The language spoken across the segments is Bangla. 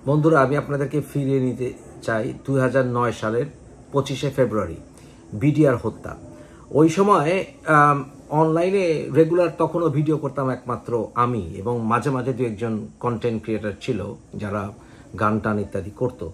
বন্ধুরা, আমি আপনাদেরকে ফিরিয়ে নিতে চাই 2009 সালের 25শে ফেব্রুয়ারি, বিডিআর হত্যা। ওই সময় অনলাইনে রেগুলার তখনও ভিডিও করতাম একমাত্র আমি, এবং মাঝে মাঝে দু একজন কন্টেন্ট ক্রিয়েটার ছিল যারা গান টান ইত্যাদি করতো।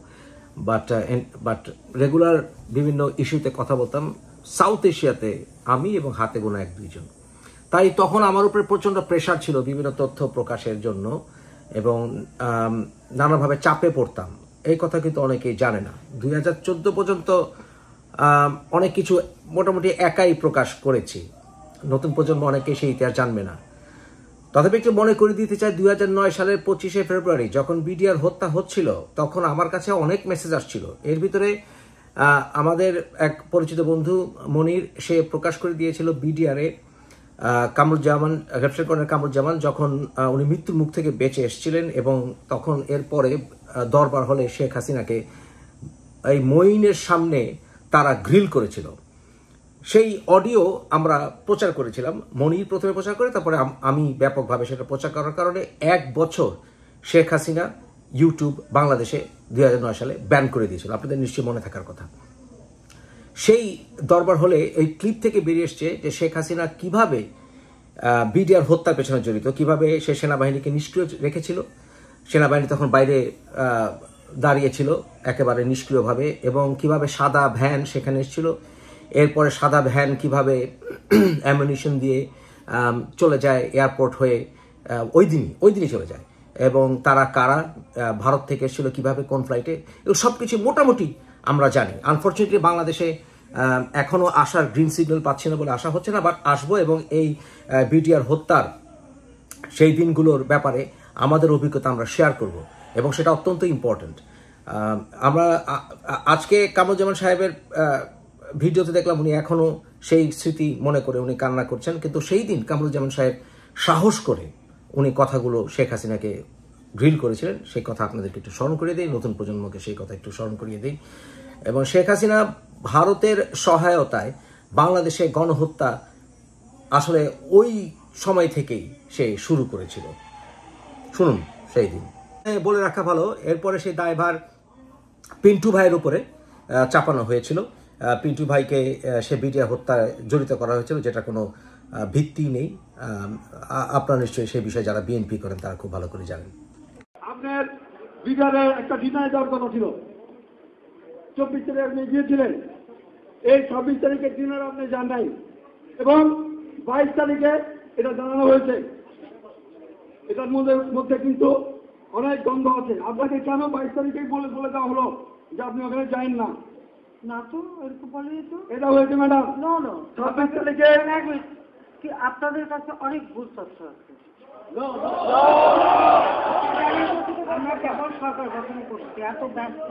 বাট রেগুলার বিভিন্ন ইস্যুতে কথা বলতাম সাউথ এশিয়াতে আমি এবং হাতে গোনা এক দুইজন। তাই তখন আমার উপরে প্রচণ্ড প্রেশার ছিল বিভিন্ন তথ্য প্রকাশের জন্য, এবং নানাভাবে চাপে পড়তাম। এই কথা কিন্তু অনেকেই জানে না। 2014 পর্যন্ত অনেক কিছু মোটামুটি একাই প্রকাশ করেছি, নতুন প্রজন্ম অনেকে সেই ইতিহাস জানবে না। তথাপি একটু মনে করে দিতে চাই, 2009 সালের 25শে ফেব্রুয়ারি যখন বিডিআর হত্যা হচ্ছিল, তখন আমার কাছে অনেক মেসেজ আসছিল। এর ভিতরে আমাদের এক পরিচিত বন্ধু মনির, সে প্রকাশ করে দিয়েছিল বিডিআরে কামরুজ্জামান, লেফটেন্যান্ট কর্নেল কামরুজ্জামান যখন উনি মৃত্যুর মুখ থেকে বেঁচে এসেছিলেন, এবং তখন এরপরে দরবার হলে শেখ হাসিনাকে এই মঈনের সামনে তারা গ্রিল করেছিল। সেই অডিও আমরা প্রচার করেছিলাম। মনির প্রথমে প্রচার করে, তারপরে আমি ব্যাপকভাবে সেটা প্রচার করার কারণে 1 বছর শেখ হাসিনা ইউটিউব বাংলাদেশে 2009 সালে ব্যান করে দিয়েছিল। আপনাদের নিশ্চয়ই মনে থাকার কথা। সেই দরবার হলে এই ক্লিপ থেকে বেরিয়ে এসছে যে শেখ হাসিনা কিভাবে বিডিআর হত্যার পেছনে জড়িত, কিভাবে সে সেনাবাহিনীকে নিষ্ক্রিয় রেখেছিল। সেনাবাহিনী তখন বাইরে দাঁড়িয়েছিল একেবারে নিষ্ক্রিয়ভাবে, এবং কিভাবে সাদা ভ্যান সেখানে এসেছিল। এরপরে সাদা ভ্যান কিভাবে অ্যামুনিশন দিয়ে চলে যায় এয়ারপোর্ট হয়ে, ওই দিনই চলে যায়, এবং তারা কারা ভারত থেকে এসেছিল, কিভাবে কোন ফ্লাইটে, এগুলো সব কিছু মোটামুটি আমরা জানি। আনফর্চুনেটলি বাংলাদেশে এখনও আসার গ্রিন সিগন্যাল পাচ্ছি না বলে আশা হচ্ছে না, বাট আসবো, এবং এই বিডিআর হত্যার সেই দিনগুলোর ব্যাপারে আমাদের অভিজ্ঞতা আমরা শেয়ার করব, এবং সেটা অত্যন্ত ইম্পর্ট্যান্ট। আমরা আজকে কামরুজ্জামান সাহেবের ভিডিওতে দেখলাম উনি এখনও সেই স্মৃতি মনে করে উনি কান্না করছেন, কিন্তু সেই দিন কামরুজ্জামান সাহেব সাহস করে উনি কথাগুলো শেখ হাসিনাকে গ্রিল করেছিলেন। সেই কথা আপনাদেরকে একটু স্মরণ করিয়ে দিই, নতুন প্রজন্মকে সেই কথা একটু স্মরণ করিয়ে দিই। এবং শেখ হাসিনা ভারতের সহায়তায় বাংলাদেশে গণহত্যা আসলে ওই সময় থেকেই সে শুরু করেছিল। শুনুন সেই দিন। বলে রাখা ভালো, এরপরে সেই দায়ভার পিন্টু ভাইয়ের উপরে চাপানো হয়েছিল। পিন্টু ভাইকে সে বিডিআর হত্যায় জড়িত করা হয়েছিল, যেটা কোনো ভিত্তি নেই। আপনারা নিশ্চয়ই সেই বিষয়ে যারা বিএনপি করেন তারা খুব ভালো করে জানেন। আপনার বিডিআরে একটা ডিনারে দেওয়ার কথা ছিল, 24 তারিখে আপনি গিয়েছিলেন। এই 26 তারিখের ডিনার আপনি যান নাই, এবং 22 তারিখে এটা জানানো হয়েছে। এটার মধ্যে কিন্তু অনেক গন্ধ আছে। আপনাকে কেন 22 তারিখেই বলে দেওয়া হলো যে আপনি ওখানে যাইন না? না তো, এরকম বলেই তো এটা হয়েছে ম্যাডাম। 26 তারিখে কি আপনাদের কাছে অনেক ভুল তথ্য আছে। আমরা কেবল সরকার গঠন করছি, এত ব্যস্ত।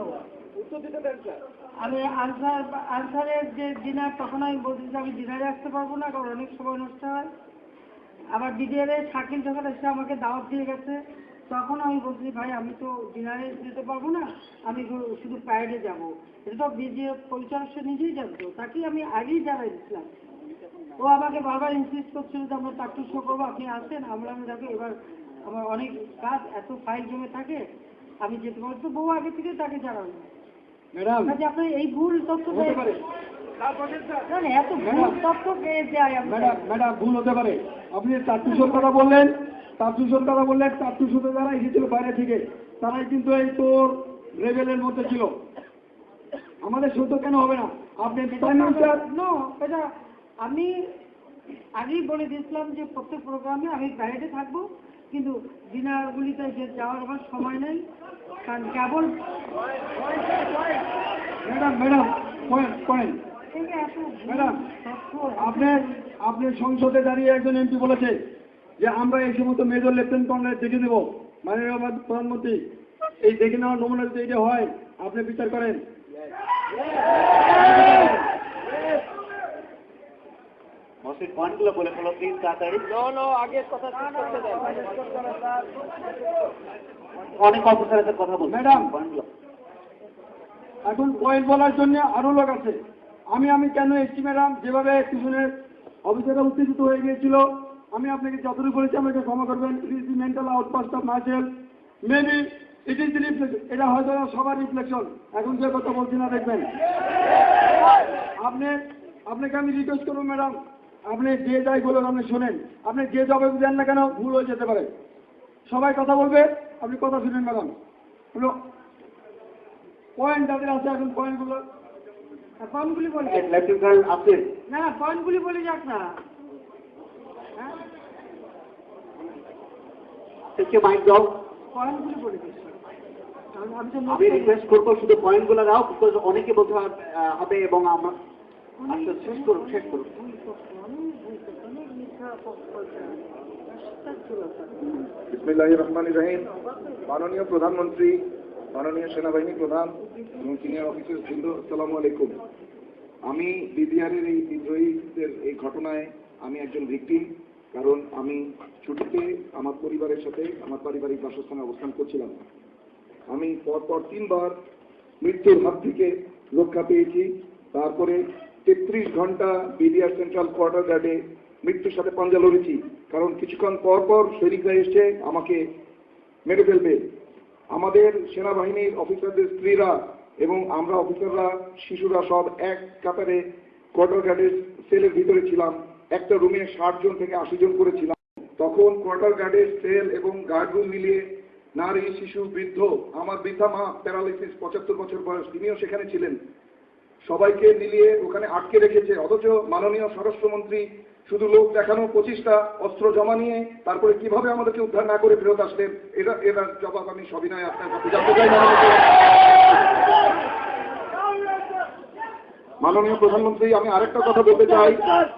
আমি আনসারের যে ডিনার, তখন আমি বলছি যে আমি ডিনারে আসতে পারবো না, কারণ অনেক সময় নষ্ট হয়। আবার বিডিআরে শাকিল যখন এসে আমাকে দাওয়াত দিয়ে গেছে, তখন আমি বলছি ভাই আমি তো ডিনারে যেতে পারবো না, আমি শুধু প্যারেডে যাবো। এটা তো বিডিআর পরিচালক সে নিজেই জানতো, তাকেই আমি আগেই জানাই দিচ্ছিলাম। ও আমাকে বারবার ইনসিস্ট করছিল যে আমরা চাকরি শো করবো, আপনি আসেন। আমরা দেখো এবার আমার অনেক কাজ, এত ফাইল জমে থাকে, আমি যেতে পারবো। তো বউ আগে থেকে তাকে জানানো ম্যাডাম যে আপনার এই ভুল তথ্য হতে পারে। এত ভুল তথ্য পেয়ে যায়। ম্যাডাম ভুল হতে পারে। আপনি চারটুশোর কথা বললেন, চারটুশোতে যারা এসেছিল বাইরে থেকে, তারাই কিন্তু এই তোর লেভেলের মধ্যে ছিল। আমাদের সত্য কেন হবে না? আপনি এটা আমি আগেই বলে দিয়েছিলাম যে প্রত্যেক প্রোগ্রামে আমি বাইরে থাকবো, কিন্তু ডিনারগুলিতে যাওয়ার আমার সময় নেই, কারণ কেবল ম্যাডাম আপনি সংসদে দাঁড়িয়ে একজন এমপি বলেছে যে আমরা এই সমস্ত মেজর লেফটেন্যান্ট কর্নেল দেখে দেবো, মাননীয় প্রধানমন্ত্রী। এই দেখে নেওয়ার নমুনা যদি এটা হয়, আপনি বিচার করেন। পয়েন্টগুলো বলে ফেলো প্লিজ, তাড়াতাড়ি। আগের কথা অনেক অফিসারের সাথে কথা বলুন ম্যাডাম। পয়েন্টগুলো এখন পয়েন্ট বলার জন্য আরো লোক আছে। আমি কেন এসছি ম্যাডাম? যেভাবে পিছনের অফিসাররা উত্তেজিত হয়ে গিয়েছিল, আমি আপনাকে যতটুকু বলেছি আমাকে ক্ষমা করবেন। It is the mental outburst of myself. Maybe it is the এটা হয়তো সবার রিফ্লেকশন। এখন যে কথা বলছি না দেখবেন আপনাকে আমি রিকোয়েস্ট করবো ম্যাডাম, আপনি যে যাই বলুন আপনি শোনেন, আপনি যে জবাব দেন না কেন ভুল হয়ে যেতে পারে। সবাই কথা বলবে, আপনি কথা শুনেন ম্যাডাম। হলো পয়েন্ট যাদের আছে এখন পয়েন্টগুলো পয়েন্টগুলি বলে লেফটেন্যান্ট কর্নেল আসিফ, না, পয়েন্টগুলি বলে যাক না। থেকে মাইক দাও। পয়েন্টগুলি বলে দিচ্ছি। আমি তো আমি রিকোয়েস্ট করবো শুধু পয়েন্টগুলো দাও, বিকজ অনেকে বলতে হবে এবং আমরা আচ্ছা শেষ করুন। বিসমিল্লাহির রহমানির রহিম। মাননীয় প্রধানমন্ত্রী, মাননীয় সেনাবাহিনী প্রধান এবং সিনিয়র অফিসার বৃন্দ, আসসালামু আলাইকুম। আমি বিডিআরের এই বিদ্রোহীদের এই ঘটনায় আমি একজন ভিকটিম, কারণ আমি ছুটিতে আমার পরিবারের সাথে আমার পারিবারিক বাসস্থানে অবস্থান করছিলাম। আমি পরপর 3 বার মৃত্যুর হাত থেকে রক্ষা পেয়েছি। তারপরে 33 ঘন্টা বিডিআর সেন্ট্রাল কোয়ার্টার গার্ডে মৃত্যুর সাথে পাঞ্জা লড়েছি, কারণ কিছুক্ষণ পর পর সৈনিকরা এসে আমাকে মেরে ফেলবে। আমাদের সেনাবাহিনীর অফিসারদের স্ত্রীরা এবং আমরা অফিসাররা, শিশুরা সব এক কাতারে কোয়ার্টার গার্ডের সেলের ভিতরে ছিলাম। একটা রুমে 60 জন থেকে 80 জন করেছিলাম। তখন কোয়ার্টার গার্ডের সেল এবং গার্ড রুম মিলিয়ে নারী, শিশু, বৃদ্ধ, আমার বৃদ্ধা মা প্যারালাইসিস 75 বছর বয়স, তিনিও সেখানে ছিলেন, সবাইকে মিলিয়ে ওখানে আটকে রেখেছে। অথচ মাননীয় স্বরাষ্ট্রমন্ত্রী শুধু লোক দেখানো 25টা অস্ত্র জমা নিয়ে তারপরে কিভাবে আমাদেরকে উদ্ধার না করে ফেরত আসলেন, এটার জবাব আমি সবিনয় আপনার কাছে জানতে চাই। মাননীয় প্রধানমন্ত্রী, আমি আরেকটা কথা বলতে চাই,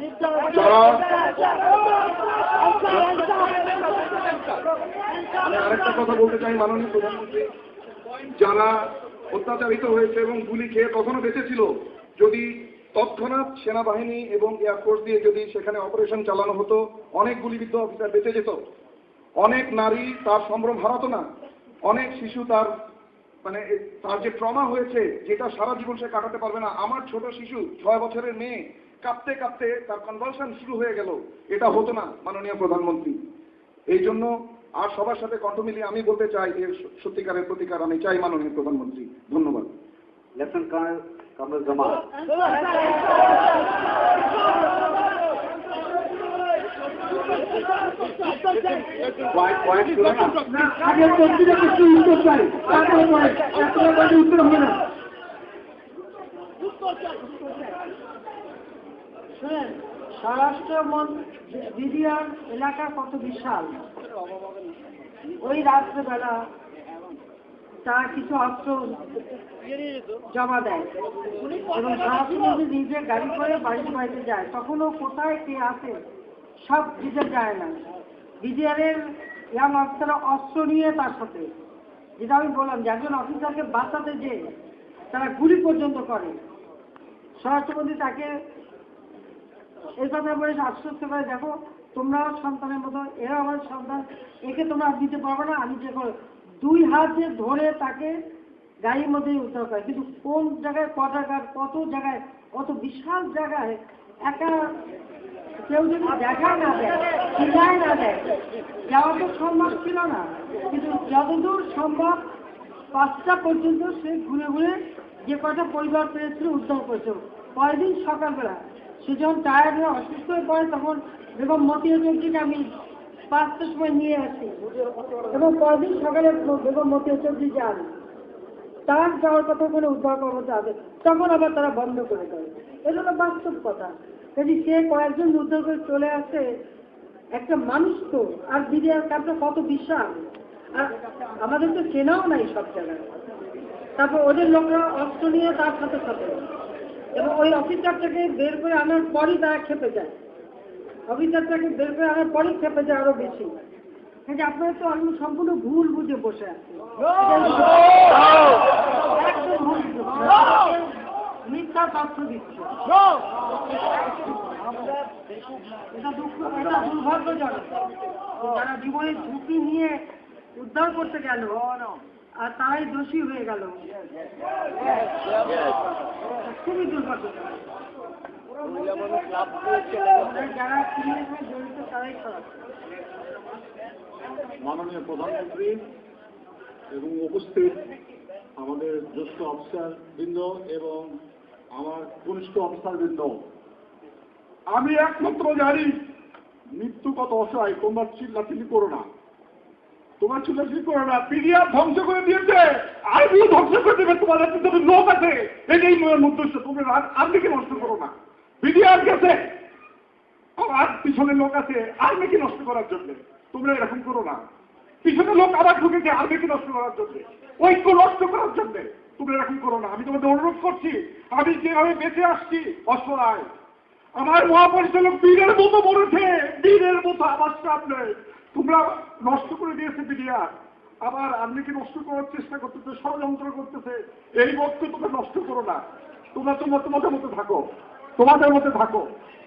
মাননীয় প্রধানমন্ত্রী, যারা অত্যাচারিত হয়েছে এবং গুলি খেয়ে কখনো বেঁচেছিল, যদি তৎক্ষণাৎ সেনাবাহিনী এবং এয়ারফোর্স দিয়ে যদি সেখানে অপারেশন চালানো হতো, অনেক গুলিবিদ্ধ অফিসার বেঁচে যেত, অনেক নারী তার সম্ভ্রম হারাতো না, অনেক শিশু তার যে ট্রমা হয়েছে যেটা সারা জীবন সে কাটাতে পারবে না। আমার ছোট শিশু 6 বছরের মেয়ে কাঁপতে কাঁপতে তার কনভালশন শুরু হয়ে গেল, এটা হতো না মাননীয় প্রধানমন্ত্রী। এই জন্য আর সবার সাথে কণ্ঠ মিলিয়ে আমি বলতে চাই, এর সত্যিকারের প্রতিকার আমি চাই মাননীয় প্রধানমন্ত্রী। ধন্যবাদ। Lieutenant colonel Kamrul Zaman. আগে প্রতিটা কিছু উত্তর চাই, তারপরে উত্তর হবে না। শুনেন, স্বরাষ্ট্রমন্ত্রী বিডিআর এলাকা কত বিশাল। ওই রাত্রেবেলা তারা কিছু অস্ত্র জমা দেয় এবং স্বরাষ্ট্রমন্ত্রী নিজে গাড়ি করে বাড়িতে বাড়িতে যায়। তখনও কোথায় কে আসে সব দিতে যায় না। বিডিআরের ইয়াং অফিসাররা অস্ত্র নিয়ে তার সাথে, যেটা আমি বললাম যে একজন অফিসারকে বাঁচাতে যে তারা গুলি পর্যন্ত করে। স্বরাষ্ট্রমন্ত্রী তাকে এই কথা বলে আশ্বস্ত করে, দেখো তোমরাও সন্তানের মতো, এরা আমার সন্তান, একে তোমরা দিতে পারবে না, আমি যে করে 2 হাত দিয়ে ধরে তাকে গাড়ির মধ্যে উদ্ধার করে। কিন্তু কোন জায়গায় কোয়ার্টার গার্ড, কত জায়গায়, কত বিশাল জায়গায় একা কেউ যদি দেখা না দেয়, চিনায় না দেয়, যাওয়া তো সম্ভব ছিল না। কিন্তু যতদূর সম্ভব 5টা পর্যন্ত সে ঘুরে ঘুরে যে কটা পরিবার পেয়েছিল উদ্ধার করেছিল। পরের দিন সকালবেলা সে যখন টায়ার্ড হয়ে অসুস্থ হয়ে পড়ে, তখন বেগম মতিয়া চৌধুরীকে আমি 5টার সময় নিয়ে আসি এবং পরের দিন সকালে বেগম মতিয়া চৌধুরী যান, তার যাওয়ার কথা করে উদ্ধার কর্মতে আসে, তখন আবার তারা বন্ধ করে দেয়। এটা হলো বাস্তব কথা। যদি সে কয়েকজন উদ্ধার করে চলে আসে, একটা মানুষ তো, আর বিডিআর কাজটা কত বিশাল, আর আমাদের তো চেনাও নাই সব জায়গায়। তারপর ওদের লোকরা অস্ত্র নিয়ে তার সাথে সাথে, এবং ওই অফিসারটাকে বের করে আনার পরই তারা খেপে যায়, অফিসারটাকে বের করে আনার পরই খেপে যায় আরো বেশি। যে আপনারা তো আমি সম্পূর্ণ ভুল বুঝে বসে আছি, একদম ভুল মিথ্যা তথ্য দিচ্ছে। এটা দুর্ভাগ্যজনক। যারা জীবনের ঝুঁকি নিয়ে উদ্ধার করতে গেল আর তারাই দোষী হয়ে গেল, খুবই দুর্ভাগ্যজনক। যারা ক্রিমিনাল জড়িত তারাই খারাপ। মাননীয় প্রধানমন্ত্রী, এবং উপস্থিত আমাদের জ্যেষ্ঠ অফিসারবৃন্দ এবং আমার কনিষ্ঠ অফিসারবৃন্দ, আমি একমাত্র জানি মৃত্যু কত অসহায়। তোমরা চিল্লাচিল্লি করো না, তোমার চিল্লাচিল্লি করো না। পিডিআর ধ্বংস করে দিয়েছে, আর্মিও ধ্বংস করে দেবে। তোমাদের কিন্তু লোক আছে, এটাই উদ্দেশ্য। তোমরা আর্মিকে নষ্ট করো না। পিডিআর গেছে, আর পিছনে লোক আছে আর্মিকে নষ্ট করার জন্য। তোমরা এরকম করো না। পিছনে লোক আবার ঢুকেছে আর্মিকে নষ্ট করার জন্য, ঐক্য নষ্ট করার জন্য। তোমরা এরকম করো না। আমি তোমাদের অনুরোধ করছি, আমি যেভাবে বেঁচে আসছি অসহায়, আমার মহাপরিচালক বীরের মতো মরেছে, বীরের মতো আবার সামনে। তোমরা নষ্ট করে দিয়েছে বিডিআর, আবার আর্মিকে নষ্ট করার চেষ্টা করতেছে, ষড়যন্ত্র করতেছে। এই বক্তব্য তোমরা নষ্ট করো না। তোমরা তোমাদের মধ্যে থাকো, তোমাদের মধ্যে থাকো।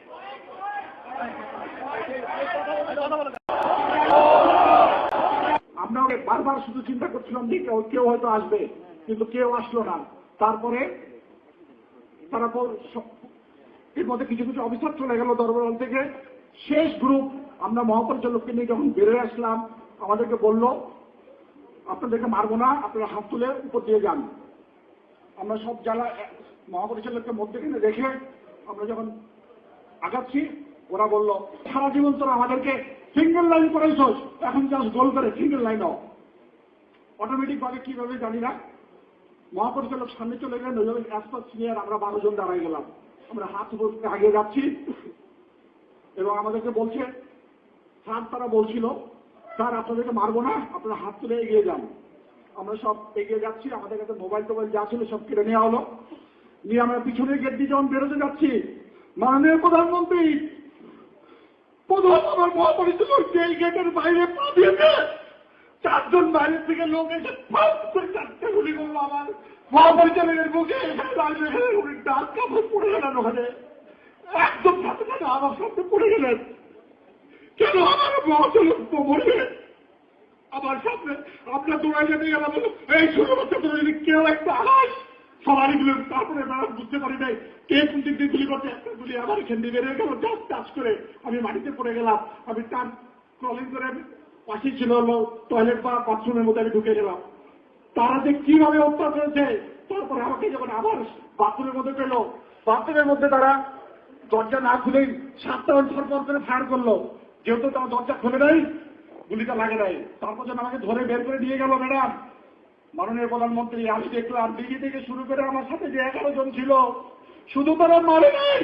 আমরা বারবার শুধু চিন্তা করছিলাম যে কেউ হয়তো আসবে, কিন্তু কেউ আসলো না। তারপরে তারা এর মধ্যে কিছু কিছু অফিসার চলে গেল দরবার থেকে। শেষ গ্রুপ আমরা মহাপরিচালককে নিয়ে যখন বেরোয় আসলাম, আমাদেরকে বলল আপনাদেরকে মারবো না, আপনারা হাত তুলে উপর দিয়ে যান। আমরা সব জ্বালা মহাপরিচালককে মধ্যেখানে রেখে আমরা যখন আগাচ্ছি, ওরা বলল সারা জীবন তোরা আমাদেরকে সিঙ্গেল লাইন করেছস, এখন জাস্ট গোল করে সিঙ্গেল লাইন হোক। অটোমেটিক ভাবে কিভাবে জানি না, মহাপরিচালক সামনে চলে গেলেন, ওইভাবে অ্যাসপার সিনিয়র আমরা 12 জন দাঁড়াই গেলাম। আমরা হাত উপর আগিয়ে যাচ্ছি এবং আমাদেরকে বলছে, স্যার তারা বলছিল স্যার আপনাদেরকে মারবো না, আপনারা হাত তুলে এগিয়ে যান। আমরা সব এগিয়ে যাচ্ছি, আমাদের কাছে মোবাইল টোবাইল যা ছিল সব কেড়ে নেওয়া হলো। নিয়ে আমরা পিছনের গেট দিয়ে যখন বেরোতে যাচ্ছি, মাননীয় প্রধানমন্ত্রী প্রথম আমার মহাপরিচালক এই গেটের বাইরে পা দিয়েছে, 4 জন বাইরে থেকে লোক এসে 4টা গুলি করলো আমার মহাপরিচালকের মুখে। ডাক কাপড় পড়ে গেলেন ওখানে, একদম সাথে সাথে আমার সাথে পড়ে গেলেন। কেন আমার মহাপরিচালক মরবে আমার সামনে? আপনার দৌড়াই যেতে গেলাম, এই ছোট বাচ্চা তোরা যদি কেউ একটা আস সবারই গুলো। তারপরে ম্যাডাম বুঝতে পারি নাই কে কোন দিক দিয়ে গুলি করছে। একটা গুলি আমার এখান দিয়ে বেরিয়ে গেল, টাচ করে আমি মাটিতে পড়ে গেলাম। আমি তার ক্রলিং করে পাশে ছিল টয়লেট বা বাথরুমের মধ্যে আমি ঢুকে গেলাম। তারা যে কিভাবে হত্যা করেছে, তারপরে আমাকে যখন আবার বাথরুমের মধ্যে পেল, বাথরুমের মধ্যে তারা দরজা না খুলেই 7টা পর করে ফায়ার করলো। যেহেতু তারা দরজা খুলে নাই, গুলিটা লাগে নাই। তারপর যেন আমাকে ধরে বের করে দিয়ে গেল। ম্যাডাম, মাননীয় প্রধানমন্ত্রী, আমি দেখলাম দিল্লি থেকে শুরু করে আমার সাথে যে 11 জন ছিল, শুধু তারা মারে নাই,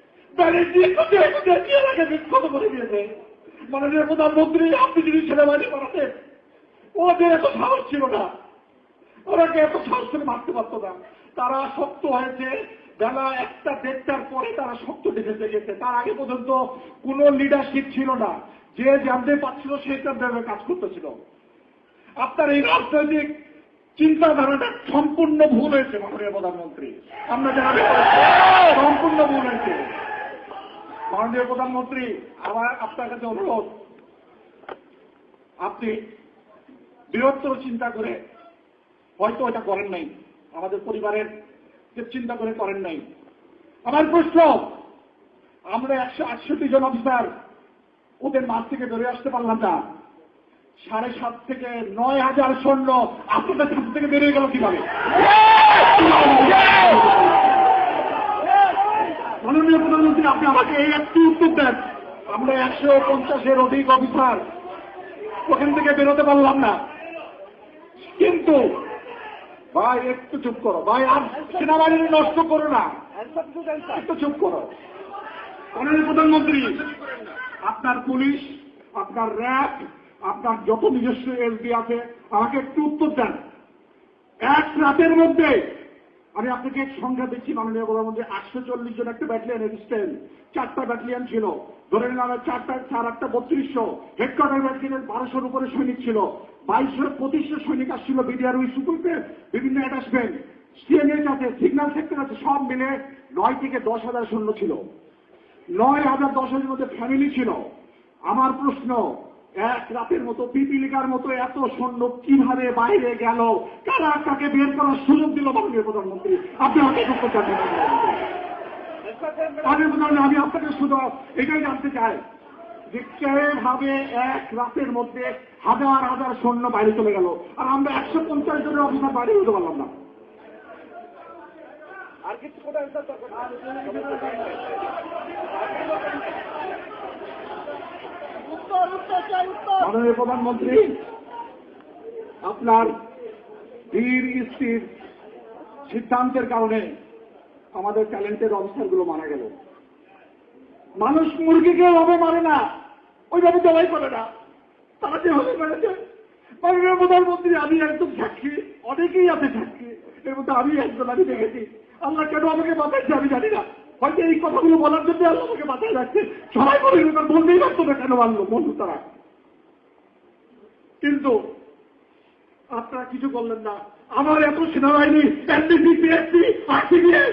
বিক্ষত করে দিয়েছে। মাননীয় প্রধানমন্ত্রী, আপনি যদি সেনাবাহিনী বানাতেন, ওদের এত সাহস ছিল না, ওরাকে এত সাহস করে মারতে পারত না। তারা শক্ত হয়েছে বেলা 1টা 1:30টার পরে তারা শক্ত দেখেছে গেছে। তার আগে পর্যন্ত কোন লিডারশিপ ছিল না, যে জানতে পারছিল সে তার কাজ করতেছিল। আপনার এই রাজনৈতিক চিন্তাধারাটা সম্পূর্ণ ভুল হয়েছে মাননীয় প্রধানমন্ত্রী, আমরা জানাতে সম্পূর্ণ ভুল হয়েছে। মাননীয় প্রধানমন্ত্রী, আমার আপনার কাছে অনুরোধ, আপনি বৃহত্তর চিন্তা করে হয়তো এটা করেন নাই, আমাদের পরিবারের চিন্তা করে করেন নাই। আমার প্রশ্ন, আমরা 168 জন অফিসার ওদের মাঠ থেকে বেরিয়ে আসতে পারলাম না, 7.5 থেকে 9,000 সৈন্য আপনাদের কাছ থেকে বেরিয়ে গেল কিভাবে? মাননীয় প্রধানমন্ত্রী, আপনি আমাকে এই একটি উত্তর দেন। আমরা 150-এর অধিক অফিসার ওখান থেকে বেরোতে পারলাম না, কিন্তু ভাই একটু চুপ করো ভাই, আর সেনাবাহিনী নষ্ট করো না, একটু চুপ করো। মাননীয় প্রধানমন্ত্রী, আপনার পুলিশ, আপনার র্যাব, আপনার যত নিজস্ব এসডি আছে, আমাকে একটু উত্তর দেন। এক রাতের মধ্যে আমি আপনাকে সংখ্যা দিচ্ছি মাননীয় প্রধানমন্ত্রী, 840 জন একটা ব্যাটালিয়ন রেজিস্ট্যান্ট, 4টা ব্যাটালিয়ন ছিল, ধরে নিলাম 4টা 4-8টা 3200, হেডকোয়ার্টার ব্যাটালিয়নের 1200-র উপরে সৈনিক ছিল, 2200-2500 সৈনিক আসছিল বিডিআর উইস সুকুলতে, বিভিন্ন অ্যাটাচমেন্ট, সিএনএস আছে, সিগন্যাল সেক্টর আছে, সব মিলে 9 থেকে 10,000 সৈন্য ছিল। 9,000-10,000-এর মধ্যে ফ্যামিলি ছিল। আমার প্রশ্ন, এক রাতের মতো পিপিলিকার মতো এত সৈন্য কিভাবে বাইরে গেল? কারা তাকে বের করার সুযোগ দিল মাননীয় প্রধানমন্ত্রী? আপনি আমাকে উত্তর জানেন। আমি আপনাকে শুধু এটাই জানতে চাই যে কিভাবে এক রাতের মধ্যে হাজার হাজার সৈন্য বাইরে চলে গেল, আর আমরা 150 জনের অফিসার বাইরে হতে পারলাম না। মাননীয় প্রধানমন্ত্রী, আপনার ধীর স্থির সিদ্ধান্তের কারণে আমাদের ট্যালেন্টেড অফিসারগুলো মারা গেল। মানুষ মুরগিকে ওভাবে মারে না, ওইভাবে জবাই করে না, তারা যেভাবে মেরেছে। মাননীয় প্রধানমন্ত্রী, আমি একদম সাক্ষী, অনেকেই আছে সাক্ষী, এর মধ্যে আমি একজন, আমি দেখেছি। আল্লাহ কেন আমাকে বাঁচাচ্ছে আমি জানি না, হয়তো এই কথাগুলো বলার জন্য আল্লাহ আমাকে বাঁচায় রাখছে। সবাই বলে বলতেই পারতো না কেন মানলো বন্ধু তারা, কিন্তু আপনারা কিছু করলেন না। আমার এত সেনাবাহিনী, এনডিসি, পিএসসি, আরসিবিএস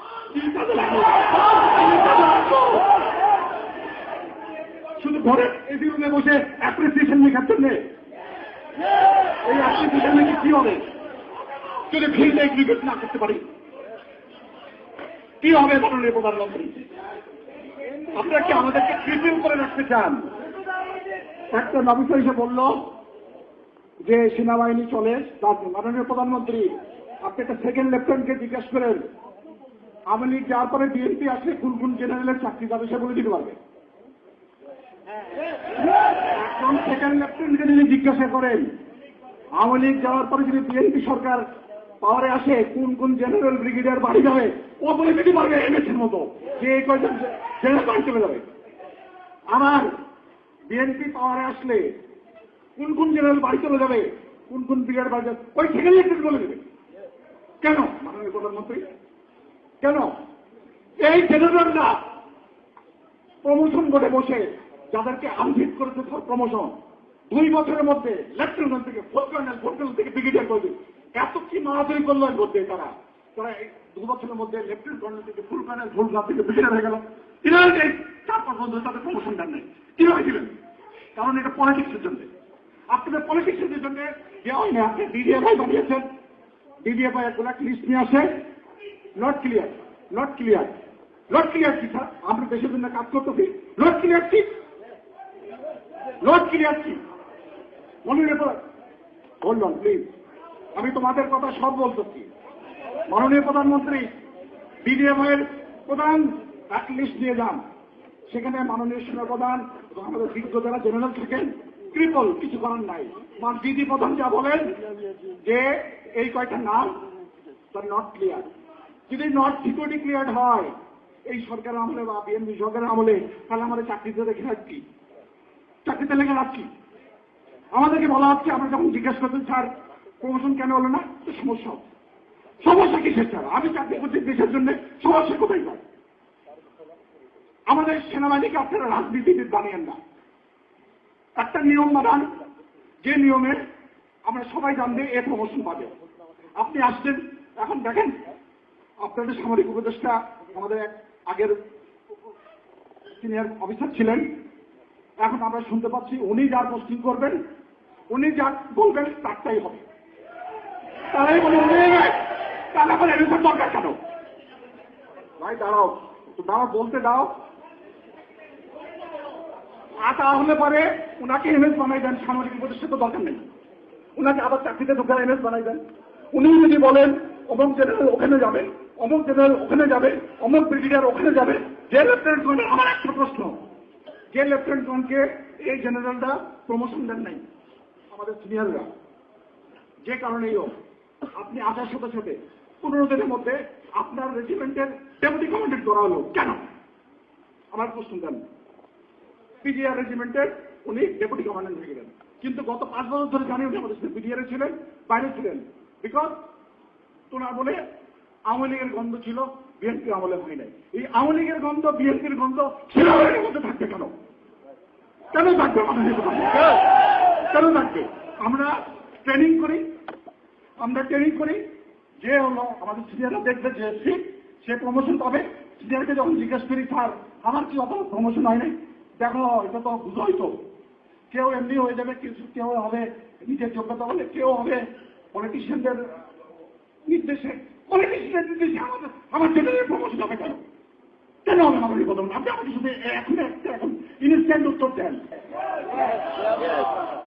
শুধু ঘরে এসি রুমে বসে অ্যাপ্রিসিয়েশন লেখার জন্য। এই অ্যাপ্রিসিয়েশন লিখে কি হবে যদি ফিল্ডে ক্রিকেট না করতে পারি? কি হবে মাননীয় প্রধানমন্ত্রী? আপনারা কি আমাদেরকে কৃত্রিম করে রাখতে চান? একটা অফিসার এসে বলল যে সেনাবাহিনী চলে, মাননীয় প্রধানমন্ত্রী আপনি একটা সেকেন্ড লেফটেন্যান্টকে জিজ্ঞাসা করেন আওয়ামী লীগ যাওয়ার পরে বিএনপি আসলে কোন কোন জেনারেলের চাকরি যাবে সে বলে দিতে পারবে। এখন সেকেন্ড লেফটেন্যান্টকে যদি জিজ্ঞাসা করেন আওয়ামী লীগ যাওয়ার পরে যদি বিএনপি সরকার পাওয়ারে আসে কোন কোন জেনারেল ব্রিগেডিয়ার বাড়ি যাবে, ও বলে দিতে পারবে এমএসের মতো যে এই কয়জন জেনারেল বাড়ি চলে যাবে। আমার বিএনপি পাওয়ারে আসলে কোন কোন জেনারেল বাড়ি চলে যাবে, কোন কোন ব্রিগেডিয়ার বাড়ি যাবে, ওই সেকেন্ড লেফটেন্যান্ট বলে দেবে। কেন মাননীয় প্রধানমন্ত্রী? কেন এই জেনারেলরা প্রমোশন করে বসে যাদেরকে আনফিট করেছে প্রমোশন 2 বছরের মধ্যে লেফটেন্যান্ট থেকে ফুল কর্নেল থেকে ব্রিগেডিয়ার করবে? এত কি মারামারি করলো এর মধ্যে? তারা এই 2 বছরের মধ্যে লেফটেন্যান্ট কর্নেল থেকে ফুল কর্নেল থেকে ব্রিগেডিয়ার হয়ে গেল। 4-5 বছর তাদের প্রমোশন দেন নাই। কিভাবে দিলেন? কারণ এটা পলিটিক্সের জন্য। আপনাদের পলিটিক্সের জন্য দেওয়া হয়নি। আপনি ডিডিএফআই বানিয়েছেন, ডিডিএফআই একটা লিস্ট নিয়ে আসে, not clear, not clear, not clear কি স্যার? আমরা দেশের জন্য কাজ করতেছি, নট ক্লিয়ার কি? নট ক্লিয়ার কি? মনে হোল্ড অন প্লিজ, আমি তোমাদের কথা সব বলতেছি। মাননীয় প্রধানমন্ত্রী ডিডিএফআই এর প্রধান এক লিস্ট নিয়ে যান, সেখানে মাননীয় সেনাপ্রধান এবং আমাদের বিজ্ঞ যারা জেনারেল থাকেন ট্রিপল, কিছু করার নাই। ডিডি প্রধান যা বলেন যে এই কয়টা নাম তার নট ক্লিয়ার। যদি নট সিকিউরিটি ক্লিয়ার হয় এই সরকারের আমলে বা বিএনপি সরকারের আমলে, তাহলে আমাদের চাকরিতে রেখে লাভ কি? চাকরিতে লেগে লাভ কি? আমাদেরকে বলা হচ্ছে, আমরা যখন জিজ্ঞাসা করতেন স্যার প্রমোশন কেন হলো না, তো সমস্যা হচ্ছে। সমস্যা কিসের স্যার? আমি চাকরি করছি দেশের জন্য, সমস্যা কোথায় পাই? আমাদের সেনাবাহিনীকে আপনারা রাজনীতিবিদ বানিয়েন না, একটা নিয়ম বানান যে নিয়মে আমরা সবাই জানবে এ প্রমোশন পাবে। আপনি আসছেন, এখন দেখেন আপনাদের সামরিক উপদেষ্টা আমাদের আগের সিনিয়র অফিসার ছিলেন, এখন আমরা শুনতে পাচ্ছি উনি যার পোস্টিং করবেন, উনি যা বলবেন তারটাই হবে। তারাই বলে তাহলে আবার এরকম দরকার কেন? ভাই দাঁড়াও, দাঁড়াও, বলতে দাও। তাহলে পরে উনাকে এমএস বানাই দেন, সামরিক উপদেষ্টা তো দরকার নেই, উনাকে আবার চাকরিতে ঢোকার এমএস বানাই দেন। উনি যদি বলেন অমুক জেনারেল ওখানে যাবে, অমুক জেনারেল ওখানে যাবে, অমুক ব্রিগেডিয়ার ওখানে যাবে, যে লেফটেন্যান্ট, আমার একটা প্রশ্ন, যে লেফটেন্যান্টকে এই জেনারেলরা প্রমোশন দেন নাই আমাদের সিনিয়ররা, যে কারণেই হোক, আপনি আসার সাথে সাথে 15 দিনের মধ্যে আপনার রেজিমেন্টের ডেপুটি কমান্ডেন্ট করা হলো কেন? আমার প্রশ্ন দেন। পিজিআর রেজিমেন্টের উনি ডেপুটি কমান্ডেন্ট হয়ে গেলেন, কিন্তু গত 5 বছর ধরে জানি উনি আমাদের সাথে পিজিআর ছিলেন, বাইরে ছিলেন, বিকজ তোনার বলে আওয়ামী লীগের গন্ধ ছিল, বিএনপি আমলে হয় নাই। এই আওয়ামী লীগের গন্ধ, বিএনপির গন্ধ সেনাবাহিনীর মধ্যে থাকবে কেন? কেন থাকবে? কেন থাকবে? আমরা ট্রেনিং করি, যে হলো আমাদের সিনিয়ররা দেখবে যে সে প্রমোশন পাবে। সিনিয়রকে যখন জিজ্ঞাসা করি স্যার আমার কি অত প্রমোশন হয় নাই, দেখো এটা তো বুঝোই তো, কেউ এমনি হয়ে যাবে, কেউ হবে নিজের যোগ্যতা বলে, কেউ হবে পলিটিশিয়ানদের নির্দেশে, পলিটিশিয়ানদের নির্দেশে আমার জেনারেল প্রমোশন হবে কেন? কেন হবে না? আপনি আমাকে শুধু এখন ইনস্ট্যান্ট উত্তর দেন।